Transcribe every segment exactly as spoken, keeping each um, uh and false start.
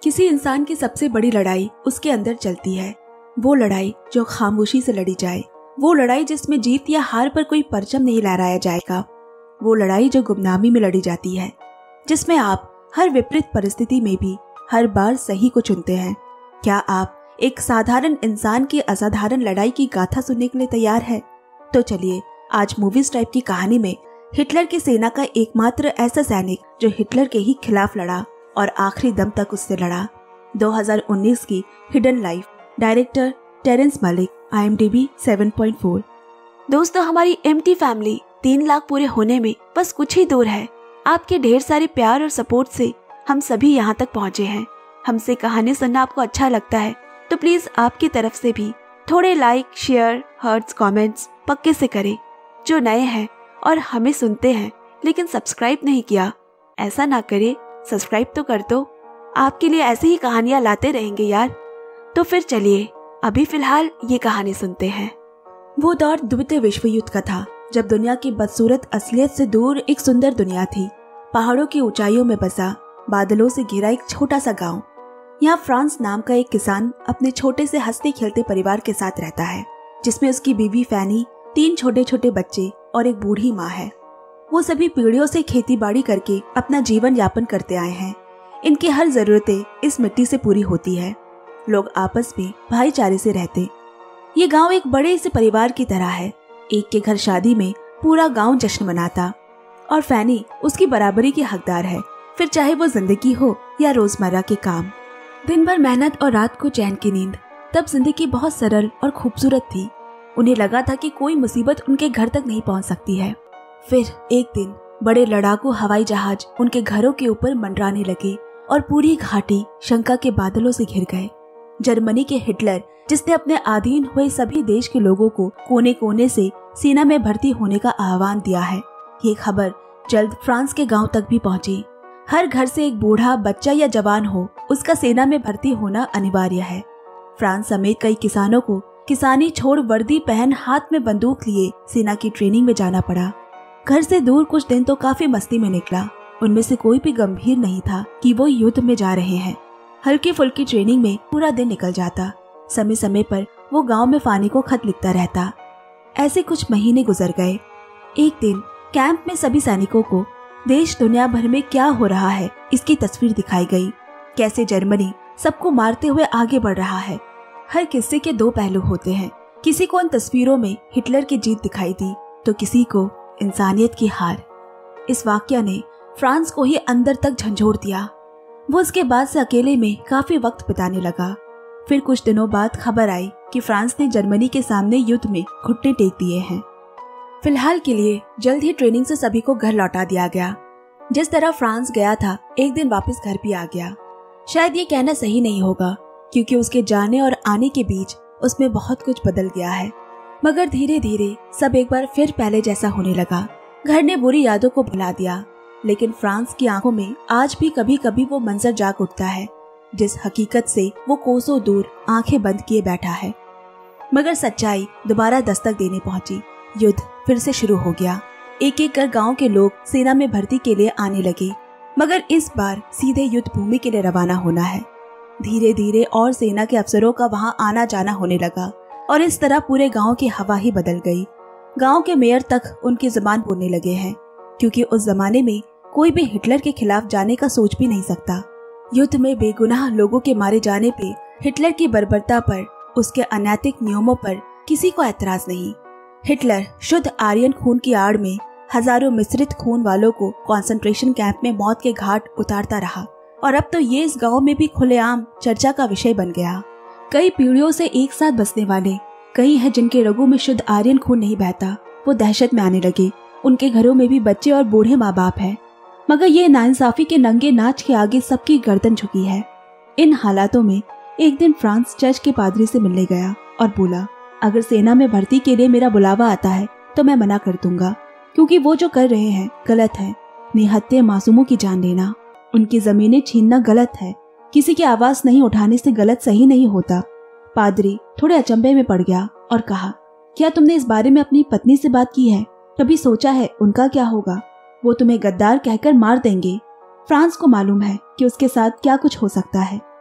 किसी इंसान की सबसे बड़ी लड़ाई उसके अंदर चलती है। वो लड़ाई जो खामोशी से लड़ी जाए, वो लड़ाई जिसमें जीत या हार पर कोई परचम नहीं लहराया जाएगा, वो लड़ाई जो गुमनामी में लड़ी जाती है, जिसमें आप हर विपरीत परिस्थिति में भी हर बार सही को चुनते हैं। क्या आप एक साधारण इंसान की असाधारण लड़ाई की गाथा सुनने के लिए तैयार है? तो चलिए आज मूवीज टाइप की कहानी में हिटलर की सेना का एकमात्र ऐसा सैनिक जो हिटलर के ही खिलाफ लड़ा और आखिरी दम तक उससे लड़ा। दो हज़ार उन्नीस की hidden life, director Terrence Malick, I M D B seven point four. दोस्तों, हमारी एम्प्टी फैमिली तीन लाख पूरे होने में बस कुछ ही दूर है। आपके ढेर सारे प्यार और सपोर्ट से हम सभी यहाँ तक पहुँचे हैं। हमसे कहानी सुनना आपको अच्छा लगता है तो प्लीज आपकी तरफ से भी थोड़े लाइक, शेयर, हर्ट्स, कमेंट्स पक्के से करें। जो नए हैं और हमें सुनते हैं लेकिन सब्सक्राइब नहीं किया, ऐसा ना करे, सब्सक्राइब तो कर दो। आपके लिए ऐसी ही कहानियां लाते रहेंगे यार। तो फिर चलिए अभी फिलहाल ये कहानी सुनते हैं। वो दौर द्वितीय विश्व युद्ध का था, जब दुनिया की बदसूरत असलियत से दूर एक सुंदर दुनिया थी। पहाड़ों की ऊंचाइयों में बसा बादलों से घिरा एक छोटा सा गांव। यहाँ फ्रांस नाम का एक किसान अपने छोटे से हंसते खेलते परिवार के साथ रहता है, जिसमें उसकी बीवी फैनी, तीन छोटे छोटे बच्चे और एक बूढ़ी माँ है। वो सभी पीढ़ियों से खेती बाड़ी करके अपना जीवन यापन करते आए हैं। इनकी हर जरूरतें इस मिट्टी से पूरी होती है। लोग आपस में भाईचारे से रहते। ये गांव एक बड़े से परिवार की तरह है। एक के घर शादी में पूरा गांव जश्न मनाता और फैनी उसकी बराबरी की हकदार है, फिर चाहे वो जिंदगी हो या रोजमर्रा के काम। दिन भर मेहनत और रात को चैन की नींद। तब जिंदगी बहुत सरल और खूबसूरत थी। उन्हें लगा था कि कोई मुसीबत उनके घर तक नहीं पहुंच सकती है। फिर एक दिन बड़े लड़ाकू हवाई जहाज उनके घरों के ऊपर मंडराने लगे और पूरी घाटी शंका के बादलों से घिर गए। जर्मनी के हिटलर, जिसने अपने अधीन हुए सभी देश के लोगों को कोने कोने से सेना में भर्ती होने का आह्वान दिया है, ये खबर जल्द फ्रांस के गांव तक भी पहुंची। हर घर से एक बूढ़ा, बच्चा या जवान हो, उसका सेना में भर्ती होना अनिवार्य है। फ्रांस समेत कई किसानों को किसानी छोड़ वर्दी पहन हाथ में बंदूक लिए सेना की ट्रेनिंग में जाना पड़ा। घर से दूर कुछ दिन तो काफी मस्ती में निकला। उनमें से कोई भी गंभीर नहीं था कि वो युद्ध में जा रहे हैं। हल्की फुल्की ट्रेनिंग में पूरा दिन निकल जाता। समय समय पर वो गांव में फानी को खत लिखता रहता। ऐसे कुछ महीने गुजर गए। एक दिन कैंप में सभी सैनिकों को देश दुनिया भर में क्या हो रहा है इसकी तस्वीर दिखाई गई। कैसे जर्मनी सबको मारते हुए आगे बढ़ रहा है। हर किस्से के दो पहलू होते हैं। किसी को उन तस्वीरों में हिटलर की जीत दिखाई दी तो किसी को इंसानियत की हार। इस वाकया ने फ्रांस को ही अंदर तक झंझोड़ दिया। वो उसके बाद से अकेले में काफी वक्त बिताने लगा। फिर कुछ दिनों बाद खबर आई कि फ्रांस ने जर्मनी के सामने युद्ध में घुटने टेक दिए हैं। फिलहाल के लिए जल्द ही ट्रेनिंग से सभी को घर लौटा दिया गया। जिस तरह फ्रांस गया था, एक दिन वापस घर भी आ गया। शायद ये कहना सही नहीं होगा, क्योंकि उसके जाने और आने के बीच उसमें बहुत कुछ बदल गया है। मगर धीरे धीरे सब एक बार फिर पहले जैसा होने लगा। घर ने बुरी यादों को भुला दिया, लेकिन फ्रांस की आंखों में आज भी कभी कभी वो मंजर जाग उठता है, जिस हकीकत से वो कोसों दूर आंखें बंद किए बैठा है। मगर सच्चाई दोबारा दस्तक देने पहुंची। युद्ध फिर से शुरू हो गया। एक एक कर गांव के लोग सेना में भर्ती के लिए आने लगे, मगर इस बार सीधे युद्ध भूमि के लिए रवाना होना है। धीरे धीरे और सेना के अफसरों का वहां आना जाना होने लगा और इस तरह पूरे गांव की हवा ही बदल गई। गांव के मेयर तक उनकी जुबान बोलने लगे हैं, क्योंकि उस जमाने में कोई भी हिटलर के खिलाफ जाने का सोच भी नहीं सकता। युद्ध में बेगुनाह लोगों के मारे जाने पे, हिटलर की बर्बरता पर, उसके अनैतिक नियमों पर किसी को ऐतराज नहीं। हिटलर शुद्ध आर्यन खून की आड़ में हजारों मिश्रित खून वालों को कंसंट्रेशन कैंप में मौत के घाट उतारता रहा और अब तो ये इस गांव में भी खुलेआम चर्चा का विषय बन गया। कई पीढ़ियों से एक साथ बसने वाले कई हैं जिनके रगों में शुद्ध आर्यन खून नहीं बहता, वो दहशत में आने लगे। उनके घरों में भी बच्चे और बूढ़े माँ बाप हैं, मगर ये नाइंसाफी के नंगे नाच के आगे सबकी गर्दन झुकी है। इन हालातों में एक दिन फ्रांस चर्च के पादरी से मिलने गया और बोला, अगर सेना में भर्ती के लिए मेरा बुलावा आता है तो मैं मना कर दूंगा, क्योंकि वो जो कर रहे हैं गलत है। निहत्थे मासूमों की जान लेना, उनकी जमीनें छीनना गलत है। किसी की आवाज नहीं उठाने से गलत सही नहीं होता। पादरी थोड़े अचंभे में पड़ गया और कहा, क्या तुमने इस बारे में अपनी पत्नी से बात की है? कभी सोचा है उनका क्या होगा? वो तुम्हें गद्दार कहकर मार देंगे। फ्रांस को मालूम है कि उसके साथ क्या कुछ हो सकता है।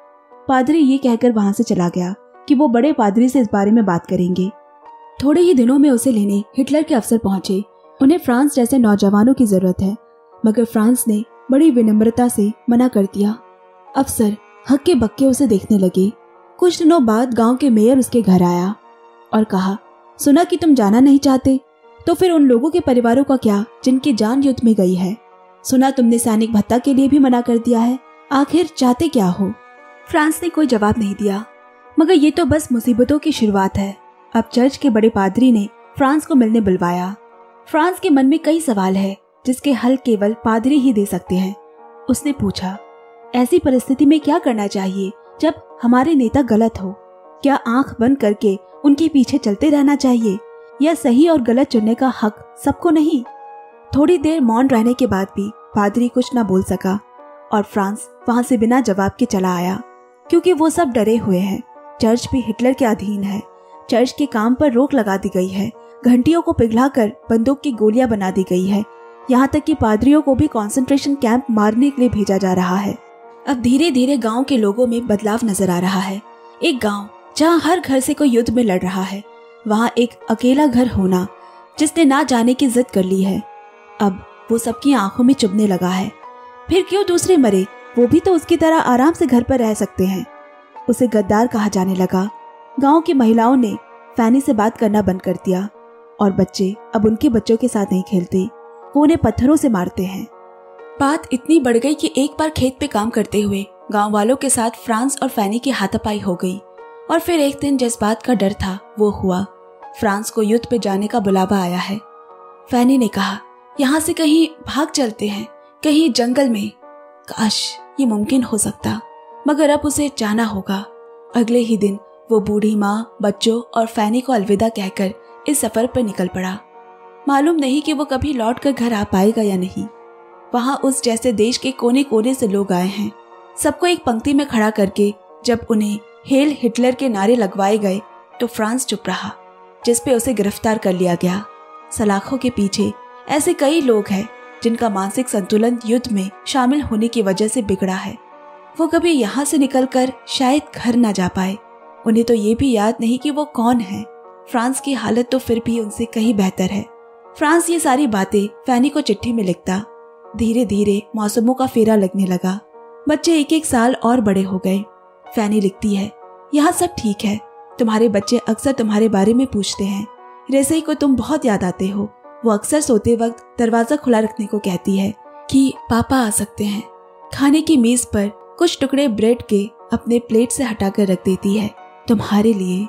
पादरी ये कहकर वहां से चला गया कि वो बड़े पादरी से इस बारे में बात करेंगे। थोड़े ही दिनों में उसे लेने हिटलर के अफसर पहुंचे। उन्हें फ्रांस जैसे नौजवानों की जरूरत है, मगर फ्रांस ने बड़ी विनम्रता से मना कर दिया। अफसर हक्के बक्के उसे देखने लगे। कुछ दिनों बाद गांव के मेयर उसके घर आया और कहा, सुना कि तुम जाना नहीं चाहते, तो फिर उन लोगों के परिवारों का क्या जिनकी जान युद्ध में गई है? सुना तुमने सैनिक भत्ता के लिए भी मना कर दिया है। आखिर चाहते क्या हो? फ्रांस ने कोई जवाब नहीं दिया। मगर ये तो बस मुसीबतों की शुरुआत है। अब चर्च के बड़े पादरी ने फ्रांस को मिलने बुलवाया। फ्रांस के मन में कई सवाल है जिसके हल केवल पादरी ही दे सकते हैं। उसने पूछा, ऐसी परिस्थिति में क्या करना चाहिए जब हमारे नेता गलत हो? क्या आंख बंद करके उनके पीछे चलते रहना चाहिए, या सही और गलत चुनने का हक सबको नहीं? थोड़ी देर मौन रहने के बाद भी पादरी कुछ न बोल सका और फ्रांस वहां से बिना जवाब के चला आया, क्योंकि वो सब डरे हुए हैं। चर्च भी हिटलर के अधीन है। चर्च के काम पर रोक लगा दी गई है। घंटियों को पिघलाकर बंदूक की गोलियां बना दी गई है। यहाँ तक कि पादरियों को भी कंसंट्रेशन कैंप मारने के लिए भेजा जा रहा है। अब धीरे धीरे गांव के लोगों में बदलाव नजर आ रहा है। एक गांव जहां हर घर से कोई युद्ध में लड़ रहा है, वहां एक अकेला घर होना जिसने ना जाने की जिद कर ली है, अब वो सबकी आंखों में चुभने लगा है। फिर क्यों दूसरे मरे, वो भी तो उसकी तरह आराम से घर पर रह सकते हैं। उसे गद्दार कहा जाने लगा। गांव की महिलाओं ने फैनी से बात करना बंद कर दिया और बच्चे अब उनके बच्चों के साथ नहीं खेलते, वो उन्हें पत्थरों से मारते हैं। बात इतनी बढ़ गई कि एक बार खेत पे काम करते हुए गांव वालों के साथ फ्रांस और फैनी की हाथापाई हो गई। और फिर एक दिन जिस बात का डर था वो हुआ। फ्रांस को युद्ध पे जाने का बुलावा आया है। फैनी ने कहा, यहाँ से कहीं भाग चलते हैं, कहीं जंगल में। काश ये मुमकिन हो सकता, मगर अब उसे जाना होगा। अगले ही दिन वो बूढ़ी माँ, बच्चों और फैनी को अलविदा कहकर इस सफर पर निकल पड़ा। मालूम नहीं कि वो कभी लौट कर घर आ पाएगा या नहीं। वहां उस जैसे देश के कोने कोने से लोग आए हैं। सबको एक पंक्ति में खड़ा करके जब उन्हें हेल हिटलर के नारे लगवाए गए तो फ्रांस चुप रहा, जिस पे उसे गिरफ्तार कर लिया गया। सलाखों के पीछे ऐसे कई लोग हैं जिनका मानसिक संतुलन युद्ध में शामिल होने की वजह से बिगड़ा है। वो कभी यहाँ से निकलकर शायद घर ना जा पाए। उन्हें तो ये भी याद नहीं कि वो कौन है। फ्रांस की हालत तो फिर भी उनसे कहीं बेहतर है। फ्रांस ये सारी बातें फैनी को चिट्ठी में लिखता। धीरे धीरे मौसमों का फेरा लगने लगा। बच्चे एक एक साल और बड़े हो गए। फैनी लिखती है, यहाँ सब ठीक है। तुम्हारे बच्चे अक्सर तुम्हारे बारे में पूछते हैं। रेसई को तुम बहुत याद आते हो। वो अक्सर सोते वक्त दरवाजा खुला रखने को कहती है कि पापा आ सकते हैं। खाने की मेज पर कुछ टुकड़े ब्रेड के अपने प्लेट से हटाकर रख देती है, तुम्हारे लिए।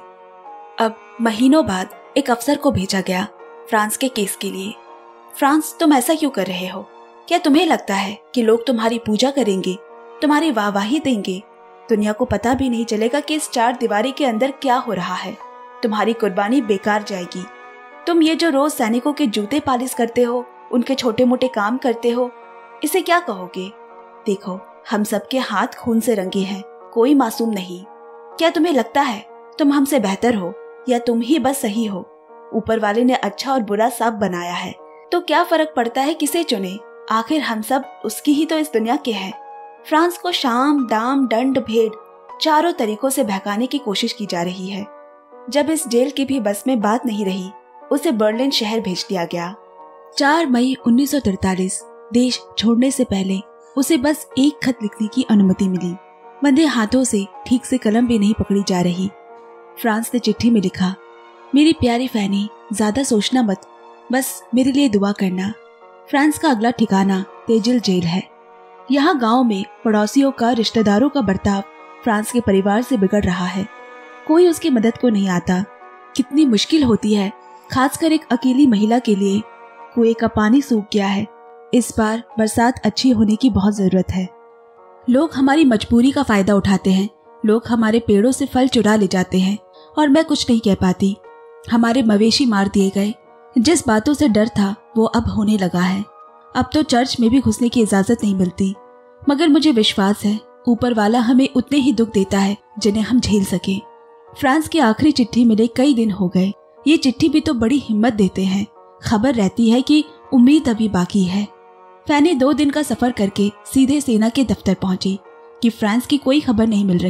अब महीनों बाद एक अफसर को भेजा गया फ्रांस के केस के लिए। फ्रांस, तुम ऐसा क्यों कर रहे हो? क्या तुम्हें लगता है कि लोग तुम्हारी पूजा करेंगे, तुम्हारी वाहवाही देंगे? दुनिया को पता भी नहीं चलेगा कि इस चार दीवारी के अंदर क्या हो रहा है। तुम्हारी कुर्बानी बेकार जाएगी। तुम ये जो रोज सैनिकों के जूते पालिश करते हो, उनके छोटे मोटे काम करते हो, इसे क्या कहोगे? देखो, हम सबके हाथ खून से रंगे हैं, कोई मासूम नहीं। क्या तुम्हें लगता है तुम हमसे बेहतर हो, या तुम ही बस सही हो? ऊपर वाले ने अच्छा और बुरा सब बनाया है, तो क्या फर्क पड़ता है किसे चुने? आखिर हम सब उसकी ही तो इस दुनिया के हैं। फ्रांस को शाम, दाम, दंड, भेद चारों तरीकों से बहकाने की कोशिश की जा रही है। जब इस जेल की भी बस में बात नहीं रही, उसे बर्लिन शहर भेज दिया गया। चार मई उन्नीस सौ तैंतालीस, देश छोड़ने से पहले उसे बस एक खत लिखने की अनुमति मिली। बंधे हाथों से ठीक से कलम भी नहीं पकड़ी जा रही। फ्रांस ने चिट्ठी में लिखा, मेरी प्यारी फैनी, ज्यादा सोचना मत, बस मेरे लिए दुआ करना। फ्रांस का अगला ठिकाना तेजिल जेल है। यहाँ गांव में पड़ोसियों का, रिश्तेदारों का बर्ताव फ्रांस के परिवार से बिगड़ रहा है। कोई उसकी मदद को नहीं आता। कितनी मुश्किल होती है, खासकर एक अकेली महिला के लिए। कुएं का पानी सूख गया है। इस बार बरसात अच्छी होने की बहुत जरूरत है। लोग हमारी मजबूरी का फायदा उठाते हैं। लोग हमारे पेड़ों से फल चुरा ले जाते हैं और मैं कुछ नहीं कह पाती। हमारे मवेशी मार दिए गए। जिस बातों से डर था वो अब होने लगा है। अब तो चर्च में भी घुसने की इजाजत नहीं मिलती। मगर मुझे विश्वास है ऊपर वाला हमें उतने ही दुख देता है जिन्हें हम झेल सके। फ्रांस की आखिरी चिट्ठी मिले कई दिन हो गए। ये चिट्ठी भी तो बड़ी हिम्मत देते हैं। खबर रहती है कि उम्मीद अभी बाकी है। फैनी दो दिन का सफर करके सीधे सेना के दफ्तर पहुंची कि फ्रांस की कोई खबर नहीं मिल रही।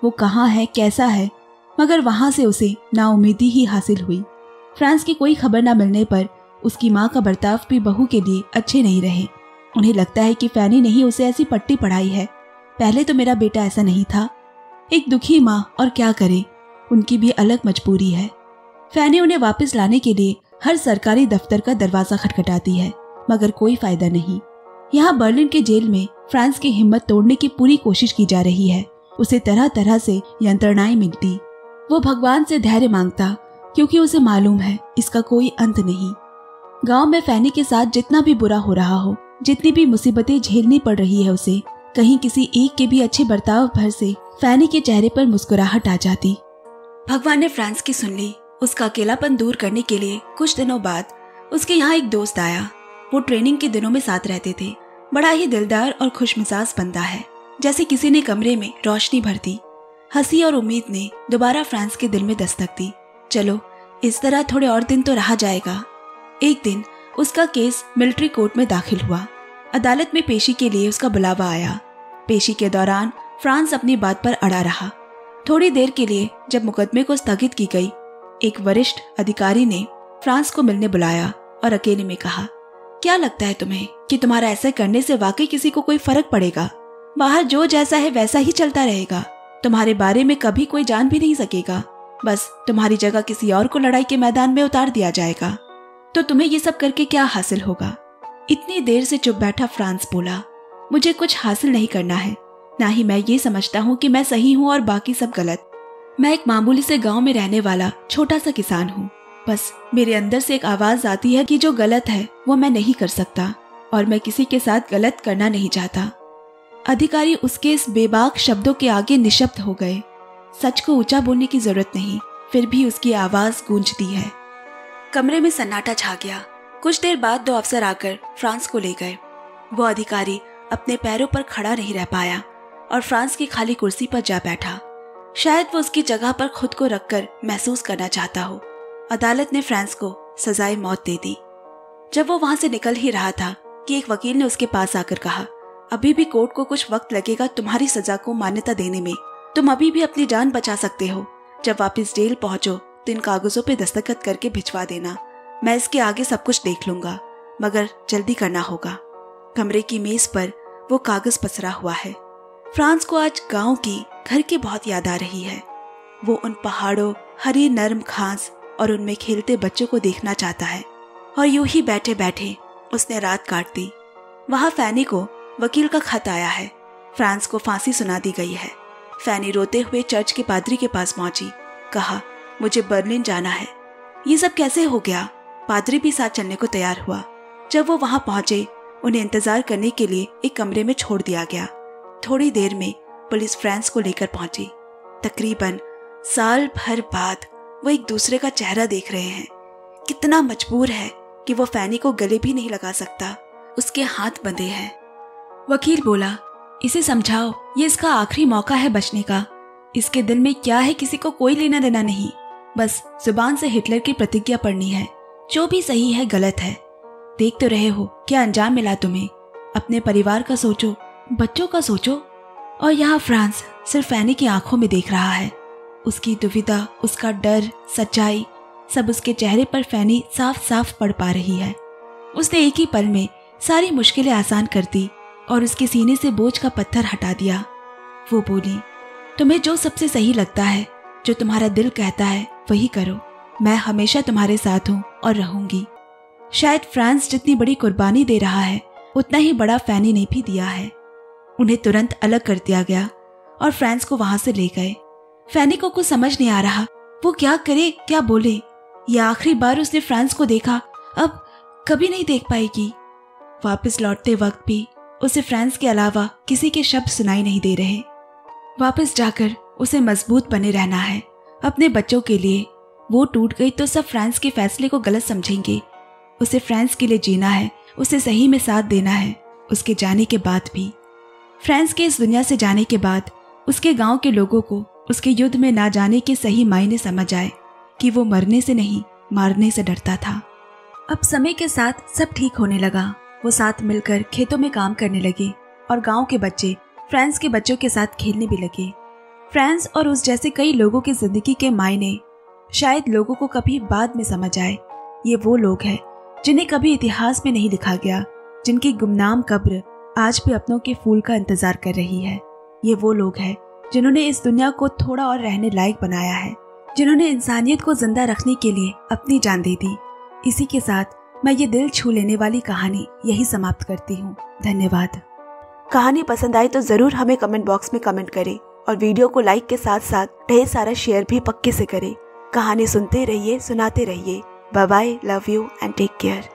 वो कहाँ है, कैसा है, मगर वहां से उसे नाउम्मीदी ही हासिल हुई। फ्रांस की कोई खबर न मिलने पर उसकी माँ का बर्ताव भी बहू के लिए अच्छे नहीं रहे। उन्हें लगता है कि फैनी ने ही उसे ऐसी पट्टी पढ़ाई है। पहले तो मेरा बेटा ऐसा नहीं था। एक दुखी माँ, और क्या करे, उनकी भी अलग मजबूरी है। फैनी उन्हें वापस लाने के लिए हर सरकारी दफ्तर का दरवाजा खटखटाती है, मगर कोई फायदा नहीं। यहाँ बर्लिन के जेल में फ्रांस की हिम्मत तोड़ने की पूरी कोशिश की जा रही है। उसे तरह तरह से यंत्रणाएं मिलती। वो भगवान से धैर्य मांगता, क्योंकि उसे मालूम है इसका कोई अंत नहीं। गांव में फैनी के साथ जितना भी बुरा हो रहा हो, जितनी भी मुसीबतें झेलनी पड़ रही है उसे, कहीं किसी एक के भी अच्छे बर्ताव भर से फैनी के चेहरे पर मुस्कुराहट आ जाती। भगवान ने फ्रांस की सुन ली। उसका अकेलापन दूर करने के लिए कुछ दिनों बाद उसके यहाँ एक दोस्त आया। वो ट्रेनिंग के दिनों में साथ रहते थे। बड़ा ही दिलदार और खुशमिजाज बंदा है। जैसे किसी ने कमरे में रोशनी भर दी। हंसी और उम्मीद ने दोबारा फ्रांस के दिल में दस्तक दी। चलो, इस तरह थोड़े और दिन तो रहा जाएगा। एक दिन उसका केस मिलिट्री कोर्ट में दाखिल हुआ। अदालत में पेशी के लिए उसका बुलावा आया। पेशी के दौरान फ्रांस अपनी बात पर अड़ा रहा। थोड़ी देर के लिए जब मुकदमे को स्थगित की गई, एक वरिष्ठ अधिकारी ने फ्रांस को मिलने बुलाया और अकेले में कहा, क्या लगता है तुम्हें कि तुम्हारा ऐसा करने से वाकई किसी को कोई फर्क पड़ेगा? बाहर जो जैसा है वैसा ही चलता रहेगा। तुम्हारे बारे में कभी कोई जान भी नहीं सकेगा। बस तुम्हारी जगह किसी और को लड़ाई के मैदान में उतार दिया जाएगा। तो तुम्हें ये सब करके क्या हासिल होगा? इतनी देर से चुप बैठा फ्रांस बोला, मुझे कुछ हासिल नहीं करना है। ना ही मैं ये समझता हूँ कि मैं सही हूँ और बाकी सब गलत। मैं एक मामूली से गांव में रहने वाला छोटा सा किसान हूँ। बस मेरे अंदर से एक आवाज आती है कि जो गलत है वो मैं नहीं कर सकता, और मैं किसी के साथ गलत करना नहीं चाहता। अधिकारी उसके इस बेबाक शब्दों के आगे निशब्द हो गए। सच को ऊंचा बोलने की जरूरत नहीं, फिर भी उसकी आवाज गूंजती है। कमरे में सन्नाटा छा गया। कुछ देर बाद दो अफसर आकर फ्रांस को ले गए। वो अधिकारी अपने पैरों पर खड़ा नहीं रह पाया और फ्रांस की खाली कुर्सी पर जा बैठा। शायद वो उसकी जगह पर खुद को रखकर महसूस करना चाहता हो। अदालत ने फ्रांस को सजाए मौत दे दी। जब वो वहां से निकल ही रहा था कि एक वकील ने उसके पास आकर कहा, अभी भी कोर्ट को कुछ वक्त लगेगा तुम्हारी सजा को मान्यता देने में। तुम अभी भी अपनी जान बचा सकते हो। जब वापस जेल पहुंचो तो इन कागजों पे दस्तखत करके भिजवा देना। मैं इसके आगे सब कुछ देख लूंगा, मगर जल्दी करना होगा। कमरे की मेज पर वो कागज पसरा हुआ है। फ्रांस को आज गांव की, घर की बहुत याद आ रही है। वो उन पहाड़ों, हरी नरम घास और उनमें खेलते बच्चों को देखना चाहता है। और यूं ही बैठे बैठे उसने रात काट दी। वहां फैनी को वकील का खत आया है। फ्रांस को फांसी सुना दी गई है। फैनी रोते हुए चर्च के पादरी के पास पहुंची। कहा, मुझे बर्लिन जाना है। ये सब कैसे हो गया? पादरी भी साथ चलने को तैयार हुआ। जब वो वहां पहुंचे, उन्हें इंतजार करने के लिए एक कमरे में छोड़ दिया गया। थोड़ी देर में पुलिस फ्रांस को लेकर पहुंची। तकरीबन साल भर बाद वो एक दूसरे का चेहरा देख रहे हैं। कितना मजबूर है कि वो फैनी को गले भी नहीं लगा सकता। उसके हाथ बंधे हैं। वकील बोला, इसे समझाओ, ये इसका आखिरी मौका है बचने का। इसके दिल में क्या है किसी को कोई लेना देना नहीं। बस जुबान से हिटलर की प्रतिज्ञा पढ़नी है। जो भी सही है गलत है। देख तो रहे हो क्या अंजाम मिला तुम्हें। अपने परिवार का सोचो, बच्चों का सोचो। और यहाँ फ्रांस सिर्फ फैनी की आंखों में देख रहा है। उसकी दुविधा, उसका डर, सच्चाई, सब उसके चेहरे पर फैनी साफ साफ पढ़ पा रही है। उसने एक ही पल में सारी मुश्किलें आसान कर दी और उसके सीने से बोझ का पत्थर हटा दिया। वो बोली, तुम्हें जो सबसे सही लगता है, जो तुम्हारा दिल कहता है, वही करो। मैं हमेशा तुम्हारे साथ हूँ और रहूंगी। शायद फ्रांस जितनी बड़ी कुर्बानी दे रहा है, उतना ही बड़ा फैनी ने भी दिया है। उन्हें तुरंत अलग कर दिया गया और फ्रांस को वहां से ले गए। फैनी को कुछ समझ नहीं आ रहा, वो क्या करे, क्या बोले। यह आखिरी बार उसने फ्रांस को देखा, अब कभी नहीं देख पाएगी। वापस लौटते वक्त भी उसे फ्रांस के अलावा किसी के शब्द सुनाई नहीं दे रहे। वापस जाकर उसे मजबूत बने रहना है अपने बच्चों के लिए। वो टूट गई तो सब फ्रांस के फैसले को गलत समझेंगे। उसे फ्रांस के लिए जीना है, उसे सही में साथ देना है, उसके जाने के बाद भी। फ्रांस के इस दुनिया से जाने के बाद उसके गांव के लोगों को उसके युद्ध में ना जाने के सही मायने समझ आए कि वो मरने से नहीं, मारने से डरता था। अब समय के साथ सब ठीक होने लगा। वो साथ मिलकर खेतों में काम करने लगे और गांव के बच्चे फ्रांस के बच्चों के साथ खेलने भी लगे। फ्रांस और उस जैसे कई लोगों की जिंदगी के मायने शायद लोगों को कभी बाद में समझ आए। ये वो लोग हैं जिन्हें कभी इतिहास में नहीं लिखा गया, जिनकी गुमनाम कब्र आज भी अपनों के फूल का इंतजार कर रही है। ये वो लोग हैं जिन्होंने इस दुनिया को थोड़ा और रहने लायक बनाया है, जिन्होंने इंसानियत को जिंदा रखने के लिए अपनी जान दे दी। इसी के साथ मैं ये दिल छू लेने वाली कहानी यही समाप्त करती हूँ। धन्यवाद। कहानी पसंद आई तो जरूर हमें कमेंट बॉक्स में कमेंट करें और वीडियो को लाइक के साथ साथ ढेर सारा शेयर भी पक्के से करें। कहानी सुनते रहिए, सुनाते रहिए। Bye bye, love you and take care.